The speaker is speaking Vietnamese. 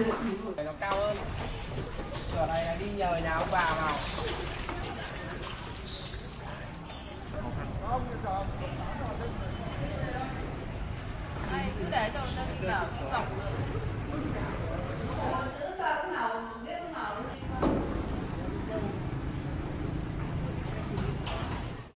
Nó cao hơn. Cửa này là đi nhờ nhà ông bà vào. Đây cứ để cho nó đi vào dọc nữa.